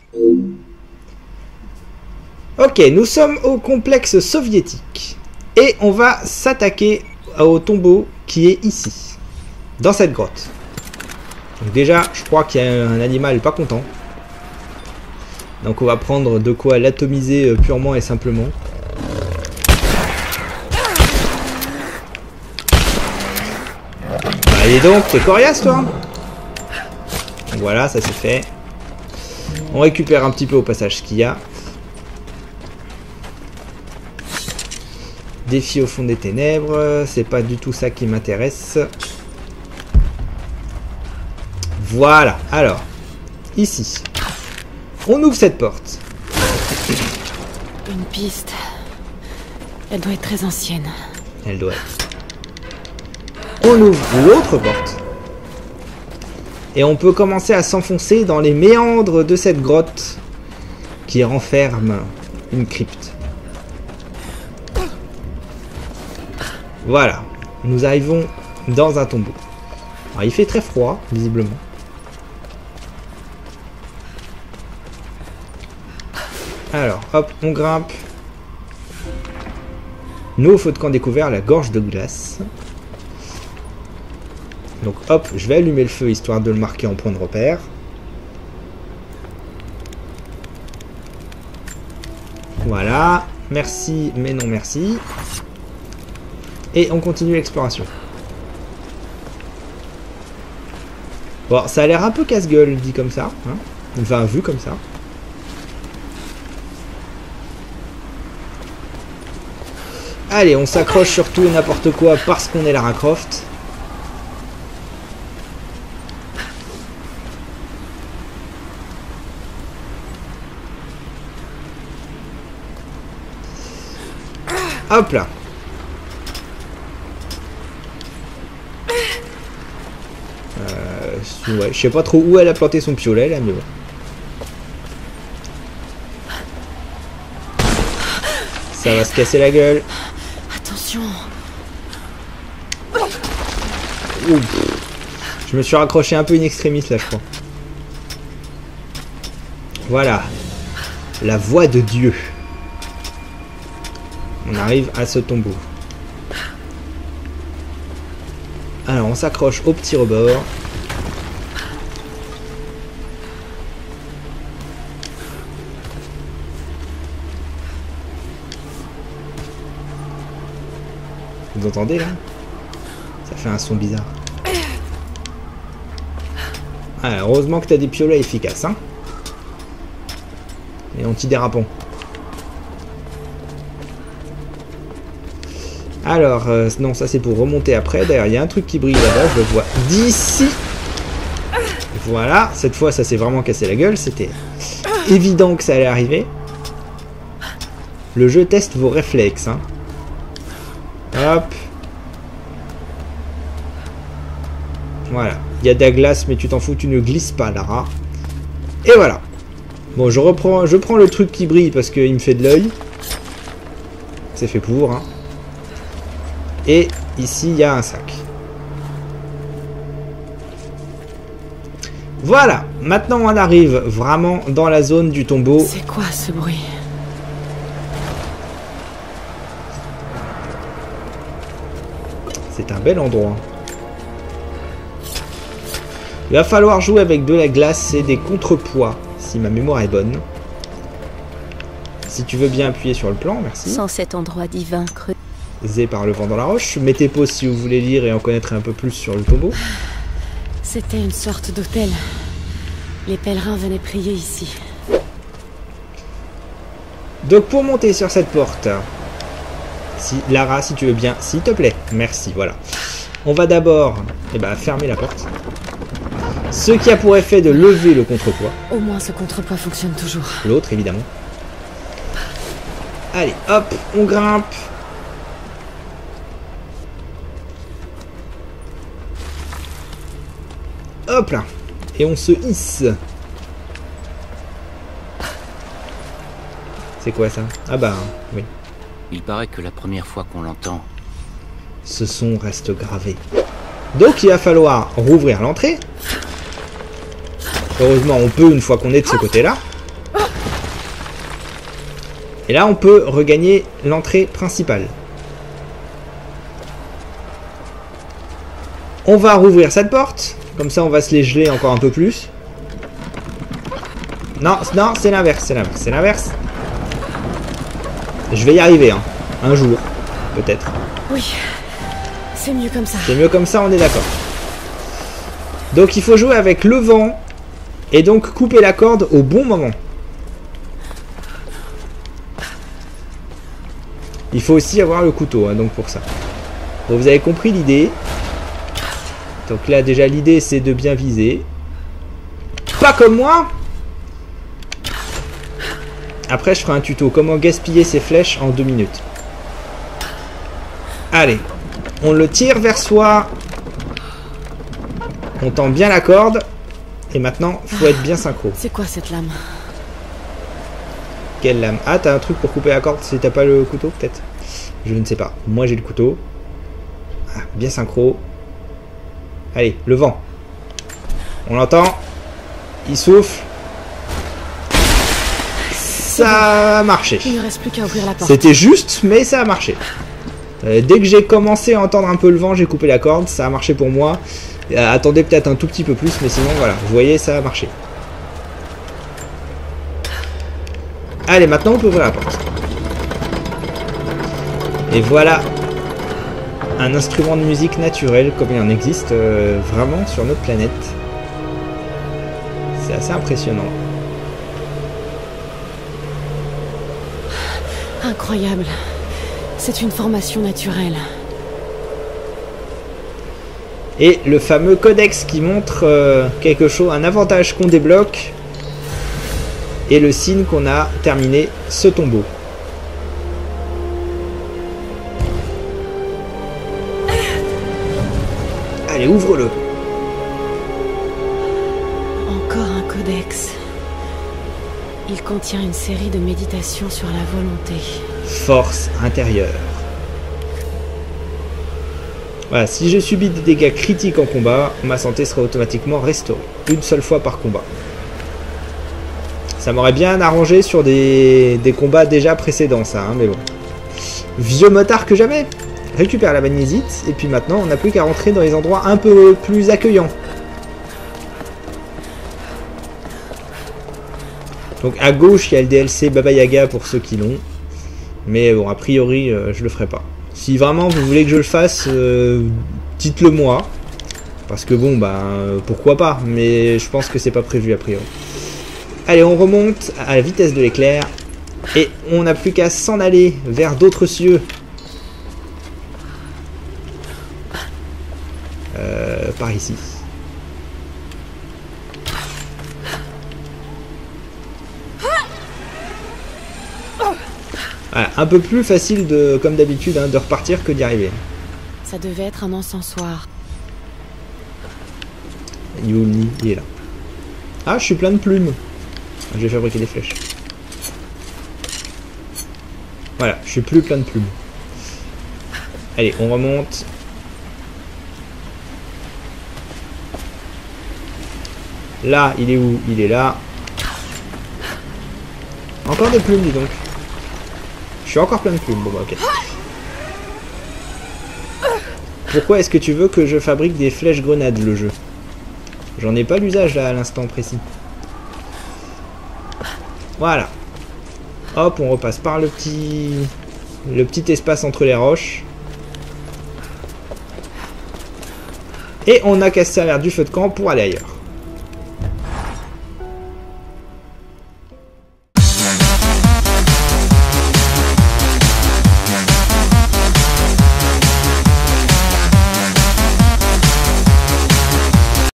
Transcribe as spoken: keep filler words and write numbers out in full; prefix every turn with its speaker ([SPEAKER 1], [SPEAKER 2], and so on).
[SPEAKER 1] Ok, nous sommes au complexe soviétique. Et on va s'attaquer au tombeau qui est ici. Dans cette grotte. Donc déjà, je crois qu'il y a un animal pas content. Donc on va prendre de quoi l'atomiser purement et simplement. Allez donc, t'es coriace toi. Donc voilà, ça c'est fait. On récupère un petit peu au passage ce qu'il y a. Défi au fond des ténèbres, c'est pas du tout ça qui m'intéresse. Voilà, alors, ici, on ouvre cette porte.
[SPEAKER 2] Une piste. Elle doit être très ancienne.
[SPEAKER 1] Elle doit être. On ouvre l'autre porte. Et on peut commencer à s'enfoncer dans les méandres de cette grotte qui renferme une crypte. Voilà, nous arrivons dans un tombeau. Alors, il fait très froid, visiblement. Alors, hop, on grimpe. Nouveau feu de camp découvert, la gorge de glace. Donc hop, je vais allumer le feu histoire de le marquer en point de repère. Voilà, merci, mais non merci. Et on continue l'exploration. Bon, ça a l'air un peu casse-gueule dit comme ça, hein, enfin vu comme ça. Allez, on s'accroche sur tout et n'importe quoi parce qu'on est Lara Croft. Hop là. Euh, ouais, je sais pas trop où elle a planté son piolet là, mais bon. Ça va se casser la gueule.
[SPEAKER 2] Attention.
[SPEAKER 1] Ouh. Je me suis raccroché un peu in extremis là, je crois. Voilà. La voix de Dieu. On arrive à ce tombeau. Alors on s'accroche au petit rebord. Vous entendez là? Ça fait un son bizarre. Ah, heureusement que tu as des piolets efficaces, hein. Et antidérapants. Alors, euh, non, ça c'est pour remonter après. D'ailleurs, il y a un truc qui brille là-bas, je le vois d'ici. Voilà, cette fois ça s'est vraiment cassé la gueule. C'était évident que ça allait arriver. Le jeu teste vos réflexes, hein. Hop. Voilà. Il y a de la glace, mais tu t'en fous, tu ne glisses pas, Lara. Et voilà. Bon, je reprends, je prends le truc qui brille parce qu'il me fait de l'œil. C'est fait pour, hein. Et ici, il y a un sac. Voilà. Maintenant, on arrive vraiment dans la zone du tombeau.
[SPEAKER 2] C'est quoi ce bruit?
[SPEAKER 1] C'est un bel endroit. Il va falloir jouer avec de la glace et des contrepoids, si ma mémoire est bonne. Si tu veux bien appuyer sur le plan, merci.
[SPEAKER 2] Sans cet endroit divin creux.
[SPEAKER 1] Zé par le vent dans la roche. Mettez pause si vous voulez lire et en connaître un peu plus sur le tombeau.
[SPEAKER 2] C'était une sorte d'hôtel. Les pèlerins venaient prier ici.
[SPEAKER 1] Donc pour monter sur cette porte, si Lara, si tu veux bien, s'il te plaît, merci, voilà. On va d'abord eh ben, fermer la porte. Ce qui a pour effet de lever le contrepoids.
[SPEAKER 2] Au moins ce contrepoids fonctionne toujours.
[SPEAKER 1] L'autre, évidemment. Allez, hop, on grimpe. Hop là. Et on se hisse. C'est quoi ça? Ah bah, oui.
[SPEAKER 3] Il paraît que la première fois qu'on l'entend...
[SPEAKER 1] Ce son reste gravé. Donc il va falloir rouvrir l'entrée. Heureusement, on peut une fois qu'on est de ce côté-là. Et là, on peut regagner l'entrée principale. On va rouvrir cette porte. Comme ça, on va se les geler encore un peu plus. Non, non, c'est l'inverse, c'est l'inverse, c'est l'inverse. Je vais y arriver, hein. Un jour, peut-être.
[SPEAKER 2] Oui, c'est mieux comme ça.
[SPEAKER 1] C'est mieux comme ça, on est d'accord. Donc, il faut jouer avec le vent. Et donc, couper la corde au bon moment. Il faut aussi avoir le couteau, hein, donc pour ça. Bon, vous avez compris l'idée. Donc là, déjà, l'idée, c'est de bien viser. Pas comme moi. Après, je ferai un tuto. Comment gaspiller ses flèches en deux minutes. Allez. On le tire vers soi. On tend bien la corde. Et maintenant, faut être bien synchro.
[SPEAKER 2] C'est quoi cette lame?
[SPEAKER 1] Quelle lame? Ah, t'as un truc pour couper la corde si t'as pas le couteau, peut-être? Je ne sais pas. Moi, j'ai le couteau. Ah, bien synchro. Allez, le vent. On l'entend. Il souffle. Ça a marché.
[SPEAKER 2] Il ne reste plus qu'à ouvrir la porte.
[SPEAKER 1] C'était juste, mais ça a marché. Euh, dès que j'ai commencé à entendre un peu le vent, j'ai coupé la corde. Ça a marché pour moi. Euh, attendez peut-être un tout petit peu plus, mais sinon, voilà. Vous voyez, ça a marché. Allez, maintenant, on peut ouvrir la porte. Et voilà un instrument de musique naturel, comme il en existe euh, vraiment sur notre planète. C'est assez impressionnant.
[SPEAKER 2] Incroyable. C'est une formation naturelle.
[SPEAKER 1] Et le fameux codex qui montre euh, quelque chose, un avantage qu'on débloque. Et le signe qu'on a terminé ce tombeau. Allez, ouvre-le.
[SPEAKER 2] Encore un codex. Il contient une série de méditations sur la volonté.
[SPEAKER 1] Force intérieure. Voilà, si je subis des dégâts critiques en combat, ma santé sera automatiquement restaurée. Une seule fois par combat. Ça m'aurait bien arrangé sur des, des combats déjà précédents, ça, hein, mais bon. Vieux motard que jamais. Récupère la magnésites, et puis maintenant, on n'a plus qu'à rentrer dans les endroits un peu plus accueillants. Donc à gauche, il y a le D L C Baba Yaga pour ceux qui l'ont. Mais bon, a priori, euh, je le ferai pas. Si vraiment vous voulez que je le fasse, euh, dites-le moi. Parce que bon, bah, euh, pourquoi pas. Mais je pense que c'est pas prévu a priori. Allez, on remonte à la vitesse de l'éclair. Et on n'a plus qu'à s'en aller vers d'autres cieux. Euh, par ici. Voilà, un peu plus facile de, comme d'habitude, hein, de repartir que d'y arriver.
[SPEAKER 2] Ça devait être un encensoir.
[SPEAKER 1] Yumi, il est là. Ah, je suis plein de plumes. Je vais fabriquer des flèches. Voilà, je suis plus plein de plumes. Allez, on remonte. Là, il est où? Il est là. Encore des plumes, dis donc. Je suis encore plein de plumes. Bon, bah, ok. Pourquoi est-ce que tu veux que je fabrique des flèches grenades, le jeu? J'en ai pas l'usage, là, à l'instant précis. Voilà. Hop, on repasse par le petit... le petit espace entre les roches. Et on a qu'à se servir du feu de camp pour aller ailleurs.